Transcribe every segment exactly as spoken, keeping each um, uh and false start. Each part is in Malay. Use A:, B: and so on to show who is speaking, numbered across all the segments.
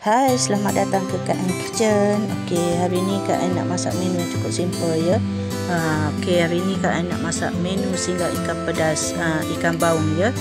A: Hai, selamat datang ke Kak An Kitchen. Okey, hari ni Kak An nak masak menu yang cukup simple ya. Ha, Okey, hari ni Kak An nak masak menu singgang ikan pedas, ha, ikan baung ya.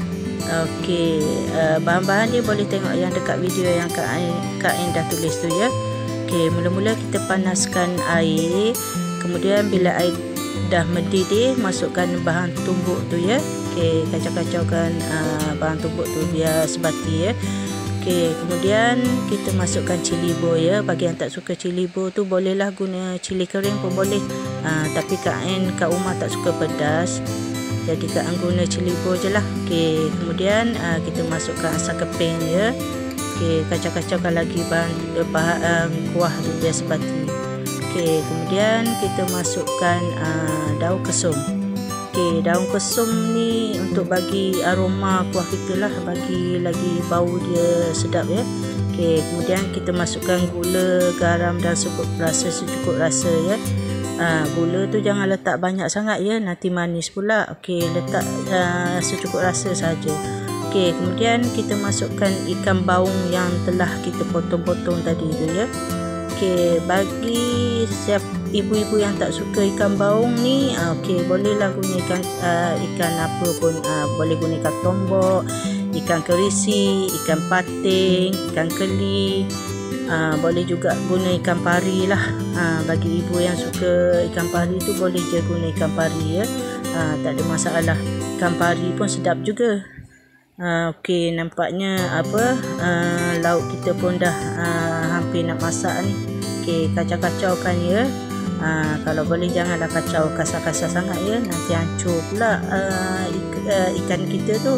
A: Okey, uh, bahan-bahan dia boleh tengok yang dekat video yang Kak An, Kak An dah tulis tu ya. Okey, mula-mula kita panaskan air. Kemudian bila air dah mendidih, masukkan bahan tumbuk tu ya. Okey, kacau-kacaukan uh, bahan tumbuk tu biar sebati ya. Okey, kemudian kita masukkan cili bo ya. Bagi yang tak suka cili bo tu bolehlah guna cili kering pun boleh. Ha, tapi Kak An kat rumah tak suka pedas. Jadi Kak An guna cili bo je lah. Okey, kemudian uh, kita masukkan asam keping ya. Okey, kacau-kacaukan lagi bahan, bahan uh, kuah tu biar sebati. Okey, kemudian kita masukkan uh, daun kesum. Okey, daun kesum ni untuk bagi aroma kuah kita lah, bagi lagi bau dia sedap ya. Okey, kemudian kita masukkan gula, garam dan secukup rasa secukup rasa ya. Ha, gula tu jangan letak banyak sangat ya, nanti manis pula. Okey, letak uh, secukup rasa saja. Okey, kemudian kita masukkan ikan baung yang telah kita potong-potong tadi tu ya. Okey, bagi siap ibu-ibu yang tak suka ikan baung ni, uh, okey, bolehlah guna ikan uh, ikan apa pun, uh, boleh guna ikan tombok, ikan kerisi, ikan pating, ikan keli, uh, boleh juga guna ikan pari lah. Uh, bagi ibu yang suka ikan pari tu boleh je guna ikan pari ya. Uh, tak ada masalah. Ikan pari pun sedap juga. Uh, okey, nampaknya apa uh, lauk kita pun dah uh, hampir nak masak ni. Okey, kacau-kacaukan ya. Uh, kalau boleh janganlah kacau kasar-kasar sangat ya, nanti hancur pula uh, ik uh, ikan kita tu.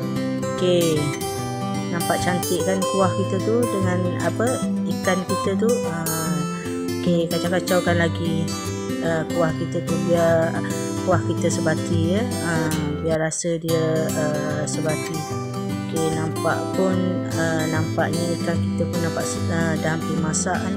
A: Okey, nampak cantik kan kuah kita tu dengan apa ikan kita tu. Uh, Okey, kacau-kacaukan lagi uh, kuah kita tu biar kuah kita sebati ya. Uh, biar rasa dia uh, sebati. Okey, nampak pun uh, nampaknya ikan kita pun nampak uh, dah hampir masak kan.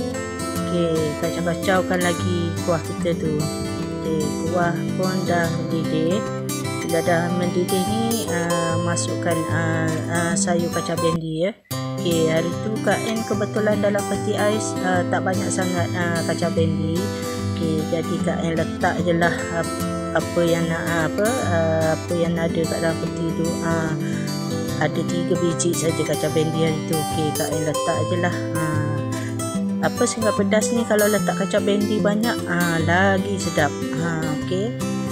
A: Okey, kacau-kacaukan lagi kuah kita tu. Okey, kuah pun dah mendidih. Bila dah mendidih ni, uh, masukkan uh, uh, sayur kacang bendi ya. Okey, hari tu Kak An kebetulan dalam peti ais uh, tak banyak sangat uh, kacang bendi. Okey, jadi Kak An letak je lah uh, apa yang nak uh, apa uh, apa yang ada kat dalam peti tu. Uh, ada tiga biji saja kacang bendi hari tu. Okey, Kak An letak je lah. Uh, apa singgang pedas ni kalau letak kacang bendi banyak ah, lagi sedap. Ha, okey.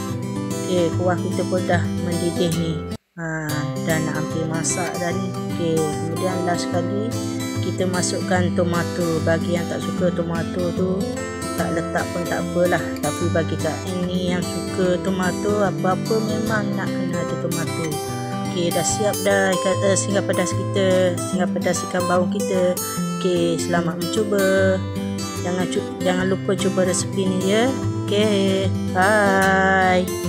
A: Okey, kuah kita pun dah mendidih ni. Ha, dan nak hampir masak dah ni. Okey, kemudian last sekali kita masukkan tomato. Bagi yang tak suka tomato tu tak letak pun tak apalah. Tapi bagi Kak An ni yang suka tomato, apa-apa memang nak kena ada tomato. Okey, dah siap dah ikan uh, singgang pedas kita, singgang pedas ikan baung kita. Okey, selamat mencuba. Jangan jangan lupa cuba resepi ni ya. Okey, bye.